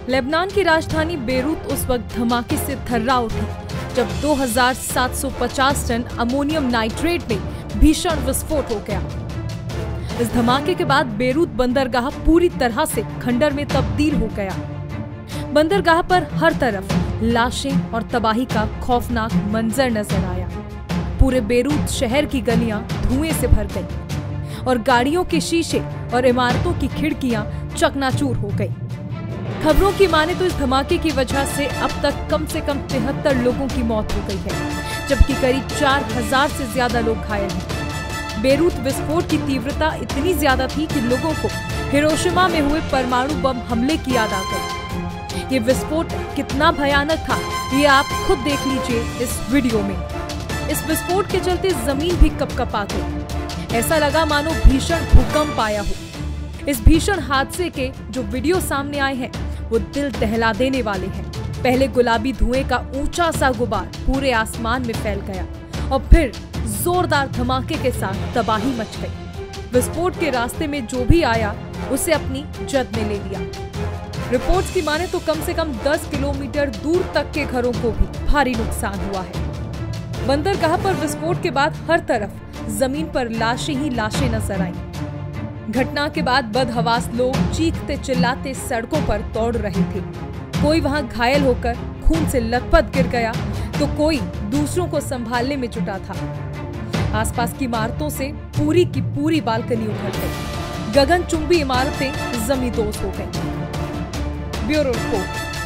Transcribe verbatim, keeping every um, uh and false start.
Lebanon की राजधानी Beirut उस वक्त धमाके से थर्रा उठी जब दो हज़ार सात सौ पचास टन अमोनियम नाइट्रेट में भीषण विस्फोट हो गया। इस धमाके के बाद बेरूत बंदरगाह पूरी तरह से खंडर में तब्दील हो गया। बंदरगाह पर हर तरफ लाशें और तबाही का खौफनाक मंजर नजर आया। पूरे बेरूत शहर की गलियां धुएं से भर गईं और गाड़ियों के शीशे और इमारतों की खिड़कियां चकनाचूर हो गईं। खबरों की माने तो इस धमाके की वजह से अब तक कम से कम तिहत्तर लोगों की मौत हो गई है, जबकि करीब चार हजार से ज्यादा लोग घायल हैं। बेरूत विस्फोट की तीव्रता इतनी ज्यादा थी कि लोगों को हिरोशिमा में हुए परमाणु बम हमले की याद आ गई। ये विस्फोट कितना भयानक था, ये आप खुद देख लीजिए इस वीडियो में। इस विस्फोट के चलते जमीन भी कपकपा गई। ऐसा लगा मानो भीषण भूकंप आया हो। इस भीषण हादसे के जो वीडियो सामने आए हैं वो दिल दहला देने वाले हैं। पहले गुलाबी धुएं का ऊंचा सा गुबार पूरे आसमान में फैल गया और फिर जोरदार धमाके के साथ तबाही मच गई। विस्फोट के रास्ते में जो भी आया उसे अपनी जद में ले लिया। रिपोर्ट्स की माने तो कम से कम दस किलोमीटर दूर तक के घरों को भी भारी नुकसान हुआ है। बंदरगाह पर विस्फोट के बाद हर तरफ जमीन पर लाशें ही लाशें नजर आईं। घटना के बाद बदहवास लोग चीखते चिल्लाते सड़कों पर दौड़ रहे थे। कोई वहां घायल होकर खून से लथपथ गिर गया तो कोई दूसरों को संभालने में जुटा था। आसपास की इमारतों से पूरी की पूरी बालकनी उखड़ गई। गगनचुंबी इमारतें जमींदोज हो गईं। Bureau report.